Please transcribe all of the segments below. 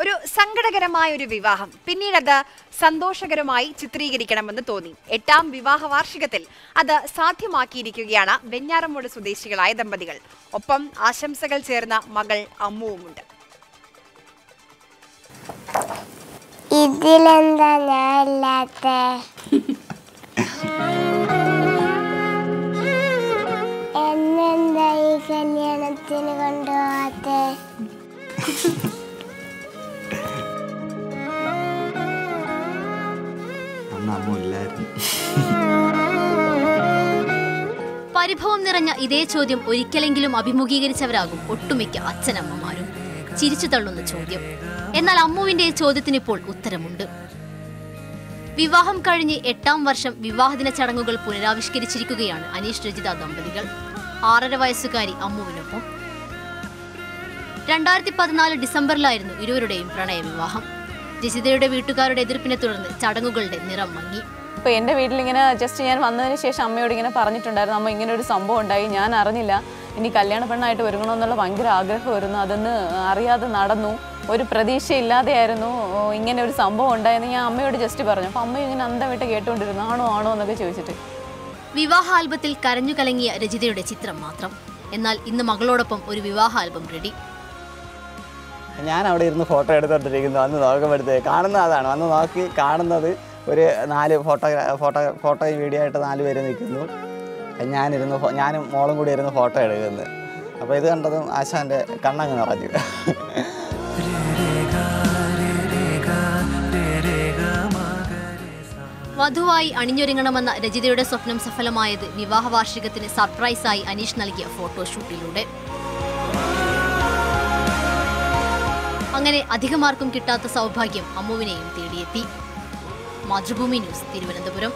ഒരു സങ്കടകരമായ ഒരു വിവാഹം പിന്നീട് അത് സന്തോഷകരമായി ചിത്രീകരിക്കണമെന്ന് തോന്നി. 8ാം വിവാഹ വാർഷികത്തിൽ അത് സാധ്യമാക്കിയിരിക്കുകയാണ് വെഞ്ഞാറമൂട് സ്വദേശികളായ ദമ്പതികൾ. ഒപ്പം ആശംസകൾ ചേർന്ന മകൾ അമ്മുവുമുണ്ട്. ഇതിലെന്താ ഞാനില്ലാത്ത എന്നെന്താ ഈ കല്യാണത്തിന് കൊണ്ടുപോകാത്ത? പരിഭവം നിറഞ്ഞ ഇതേ ചോദ്യം ഒരിക്കലെങ്കിലും അഭിമുഖീകരിച്ചവരാകും ഒട്ടുമിക്ക അച്ഛനമ്മമാരും. ചിരിച്ചു തള്ളുന്ന ചോദ്യം. എന്നാൽ അമ്മുവിന്റെ ചോദ്യത്തിനിപ്പോൾ ഉത്തരമുണ്ട്. വിവാഹം കഴിഞ്ഞ് 8ാം വർഷം വിവാഹദിന ചടങ്ങുകൾ പുനരാവിഷ്കരിച്ചിരിക്കുകയാണ് അനീഷ് രജിത ദമ്പതികൾ. 6.5 വയസ്സുകാരി അമ്മുവിനൊപ്പം. 2014 ഡിസംബറിലായിരുന്നു ഇരുവരുടെയും പ്രണയവിവാഹം. രജിതയുടെ വീട്ടുകാരുടെ എതിർപ്പിനെ തുടർന്ന് ചടങ്ങുകളുടെ നിറം മങ്ങി. ഇപ്പോൾ എൻ്റെ വീട്ടിലിങ്ങനെ ജസ്റ്റ് ഞാൻ വന്നതിന് ശേഷം അമ്മയോട് ഇങ്ങനെ പറഞ്ഞിട്ടുണ്ടായിരുന്നു, അമ്മ ഇങ്ങനെ ഒരു സംഭവം ഉണ്ടായി, ഞാൻ അറിഞ്ഞില്ല, ഇനി കല്യാണ പെണ്ണായിട്ട് ഒരുങ്ങണമെന്നുള്ള ഭയങ്കര ആഗ്രഹമായിരുന്നു, അതൊന്ന് അറിയാതെ നടന്നു, ഒരു പ്രതീക്ഷയില്ലാതെയായിരുന്നു ഇങ്ങനെ ഒരു സംഭവം ഉണ്ടായെന്ന് ഞാൻ അമ്മയോട് ജസ്റ്റ് പറഞ്ഞു. അപ്പോൾ അമ്മ ഇങ്ങനെ അന്തമായിട്ട് കേട്ടുകൊണ്ടിരുന്നു, ആണോ എന്നൊക്കെ ചോദിച്ചിട്ട്. വിവാഹ ആൽബത്തിൽ കരഞ്ഞു കലങ്ങിയ രജിതയുടെ ചിത്രം മാത്രം. എന്നാൽ ഇന്ന് മകളോടൊപ്പം ഒരു വിവാഹ ആൽബം റെഡി. ഞാൻ അവിടെ ഇരുന്ന് ഫോട്ടോ എടുത്തോണ്ടിരിക്കുന്നു. അന്ന് നോക്കുമ്പോഴത്തേ കാണുന്ന അതാണ്, അന്ന് നോക്കി കാണുന്നത് ഒരു 4 ഫോട്ടോയും വീഡിയോ ആയിട്ട് 4 പേര് നിൽക്കുന്നു. ഞാനും മോളും കൂടി ഇരുന്ന് ഫോട്ടോ എടുക്കുന്നത്. അപ്പോൾ ഇത് കണ്ടതും ആശാൻ്റെ കണ്ണങ്ങ് നിറഞ്ഞു. വധുവായി അണിഞ്ഞൊരുങ്ങണമെന്ന രജിതയുടെ സ്വപ്നം സഫലമായത് വിവാഹ വാർഷികത്തിന് സർപ്രൈസായി അനീഷ് നൽകിയ ഫോട്ടോഷൂട്ടിലൂടെ. അങ്ങനെ അധികമാർക്കും കിട്ടാത്ത സൗഭാഗ്യം അമ്മുവിനെയും തേടിയെത്തി. മാതൃഭൂമി ന്യൂസ്, തിരുവനന്തപുരം.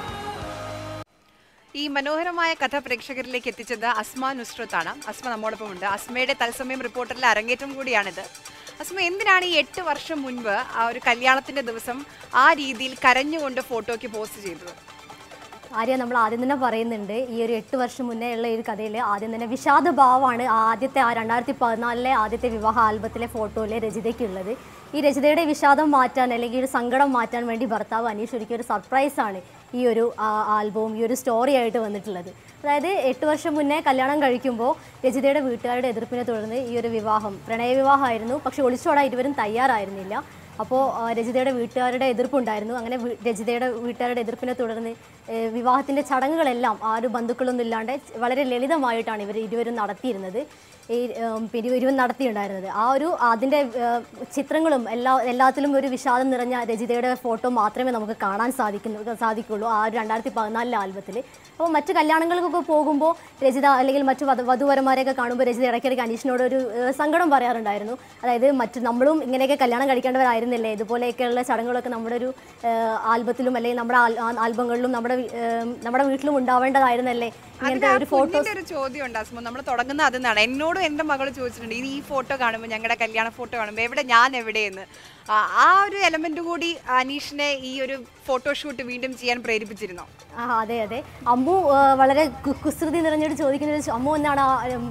ഈ മനോഹരമായ കഥ പ്രേക്ഷകരിലേക്ക് എത്തിച്ചത് അസ്മ നുസ്രത്താണ്. അസ്മ നമ്മോടൊപ്പം ഉണ്ട്. അസ്മയുടെ തത്സമയം റിപ്പോർട്ടറിലെ അരങ്ങേറ്റം കൂടിയാണിത്. അസ്മ, എന്തിനാണ് ഈ 8 വർഷം മുൻപ് ആ ഒരു കല്യാണത്തിന്റെ ദിവസം ആ രീതിയിൽ കരഞ്ഞുകൊണ്ട് ഫോട്ടോയ്ക്ക് പോസ്റ്റ് ചെയ്തത്? ആര്യ, നമ്മൾ ആദ്യം തന്നെ പറയുന്നുണ്ട്, ഈ ഒരു 8 വർഷം മുന്നേ ഉള്ള ഈ ഒരു കഥയിൽ ആദ്യം തന്നെ വിഷാദഭാവമാണ് ആദ്യത്തെ 2014 ആദ്യത്തെ വിവാഹ ആൽബത്തിലെ ഫോട്ടോയിലെ രജിതയ്ക്കുള്ളത്. ഈ രജിതയുടെ വിഷാദം മാറ്റാൻ അല്ലെങ്കിൽ ഒരു സങ്കടം മാറ്റാൻ വേണ്ടി ഭർത്താവ് അനീഷ് ഒരുക്കിയ ഒരു സർപ്രൈസാണ് ഈ ഒരു ആൽബവും ഈ ഒരു സ്റ്റോറി ആയിട്ട് വന്നിട്ടുള്ളത്. അതായത് 8 വർഷം മുന്നേ കല്യാണം കഴിക്കുമ്പോൾ രജിതയുടെ വീട്ടുകാരുടെ എതിർപ്പിനെ തുടർന്ന് ഈ ഒരു വിവാഹം പ്രണയവിവാഹമായിരുന്നു. പക്ഷേ ഒളിച്ചോടാൻ ഇരുവരും തയ്യാറായിരുന്നില്ല. അപ്പോൾ രജിതയുടെ വീട്ടുകാരുടെ എതിർപ്പുണ്ടായിരുന്നു. അങ്ങനെ രജിതയുടെ വീട്ടുകാരുടെ എതിർപ്പിനെ തുടർന്ന് വിവാഹത്തിൻ്റെ ചടങ്ങുകളെല്ലാം ആ ഒരു ബന്ധുക്കളൊന്നും ഇല്ലാണ്ട് വളരെ ലളിതമായിട്ടാണ് ഇരുവരും നടത്തിയിരുന്നത്. ഇരുവരും നടത്തിയിട്ടുണ്ടായിരുന്നത്. ആ ഒരു അതിൻ്റെ ചിത്രങ്ങളും എല്ലാത്തിലും ഒരു വിഷാദം നിറഞ്ഞ രജിതയുടെ ഫോട്ടോ മാത്രമേ നമുക്ക് കാണാൻ സാധിക്കുള്ളൂ ആ ഒരു 2014 ആൽബത്തിൽ. അപ്പോൾ മറ്റു കല്യാണങ്ങൾക്കൊക്കെ പോകുമ്പോൾ രജിത അല്ലെങ്കിൽ മറ്റു വധുവരന്മാരെയൊക്കെ കാണുമ്പോൾ രജിത ഇടയ്ക്കിടയ്ക്ക് അനീഷിനോട് ഒരു സങ്കടം പറയാറുണ്ടായിരുന്നു. അതായത് നമ്മളും ഇങ്ങനെയൊക്കെ കല്യാണം കഴിക്കേണ്ടവരായിരുന്നില്ലേ, ഇതുപോലെയൊക്കെയുള്ള ചടങ്ങുകളൊക്കെ നമ്മുടെ ഒരു ആൽബത്തിലും അല്ലെങ്കിൽ നമ്മുടെ ആൽബങ്ങളിലും നമ്മുടെ വീട്ടിലും ഉണ്ടാവേണ്ടതായിരുന്നല്ലേ. ഇങ്ങനത്തെ ഒരു ഫോട്ടോസ്. ഒരു ചോദ്യം ഉണ്ട് അസ്മ, നമ്മൾ തുടങ്ങുന്ന അതെന്നാണ്. എന്നോടും എൻ്റെ മകൾ ചോദിച്ചിട്ടുണ്ട്, ഈ ഫോട്ടോ കാണുമ്പോൾ, ഞങ്ങളുടെ കല്യാണ ഫോട്ടോ കാണുമ്പോൾ ഞാൻ എവിടെയെന്ന്. ആ ഒരു എലമെന്റ് കൂടി അനീഷിനെ ഈ ഒരു ഫോട്ടോഷൂട്ട് വീണ്ടും ചെയ്യാൻ പ്രേരിപ്പിച്ചിരുന്നോ? അതെ. അമ്മു വളരെ കുസൃതി നിറഞ്ഞോട് ചോദിക്കുന്ന അമ്മു എന്നാണ്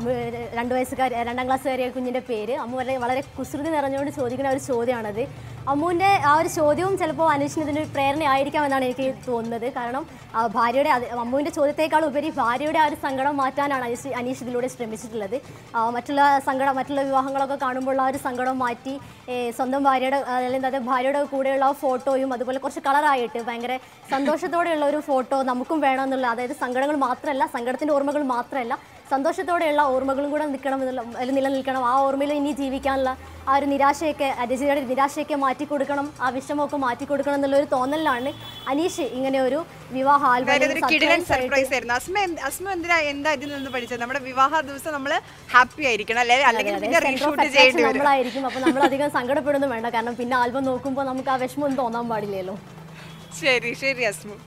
2 ക്ലാസ്സുകാരിയായ കുഞ്ഞിൻ്റെ പേര്. അമ്മു വളരെ കുസൃതി നിറഞ്ഞോട് ചോദിക്കുന്ന ഒരു ചോദ്യമാണത്. അമ്മുവിൻ്റെ ആ ഒരു ചോദ്യവും ചിലപ്പോൾ അനീഷിന് ഇതിനൊരു പ്രേരണയായിരിക്കാം എന്നാണ് എനിക്ക് തോന്നുന്നത്. കാരണം അമ്മുവിൻ്റെ ചോദ്യത്തെക്കാൾ ഉപരി ഭാര്യയുടെ ആ ഒരു സങ്കടം മാറ്റാനാണ് അനീഷ് ഇതിലൂടെ ശ്രമിച്ചിട്ടുള്ളത്. മറ്റുള്ള വിവാഹങ്ങളൊക്കെ കാണുമ്പോൾ ആ ഒരു സങ്കടം മാറ്റി സ്വന്തം അല്ലെങ്കിൽ ഭാര്യയുടെ കൂടെയുള്ള ആ ഫോട്ടോയും അതുപോലെ കുറച്ച് കളറായിട്ട് ഭയങ്കര സന്തോഷത്തോടെയുള്ള ഒരു ഫോട്ടോ നമുക്കും വേണമെന്നുള്ള, അതായത് സങ്കടങ്ങൾ മാത്രമല്ല, സങ്കടത്തിൻ്റെ ഓർമ്മകൾ മാത്രമല്ല, സന്തോഷത്തോടെയുള്ള ഓർമ്മകളും കൂടെ നിലനിൽക്കണം. ആ ഓർമ്മയിൽ ഇനി ജീവിക്കാനുള്ള ആ ഒരു രജിതയുടെ നിരാശയൊക്കെ മാറ്റിക്കൊടുക്കണം, ആ വിഷമമൊക്കെ മാറ്റിക്കൊടുക്കണം എന്നുള്ളൊരു തോന്നലിലാണ് അനീഷ് ഇങ്ങനെ ഒരു വിവാഹ ആൽബം സർപ്രൈസ് ആയിരുന്നു. അസ്മ എന്താ ഇതിൽ നിന്ന് പഠിച്ചത്? നമ്മുടെ വിവാഹ ദിവസം നമ്മൾ ഹാപ്പി ആയിരിക്കണം, നമ്മളായിരിക്കും. അപ്പോൾ നമ്മൾ അധികം സങ്കടപ്പെടുന്നു വേണ്ട, കാരണം പിന്നെ ആൽബം നോക്കുമ്പോൾ നമുക്ക് ആ വിഷമം തോന്നാൻ പാടില്ലല്ലോ. ശരി അസ്മു.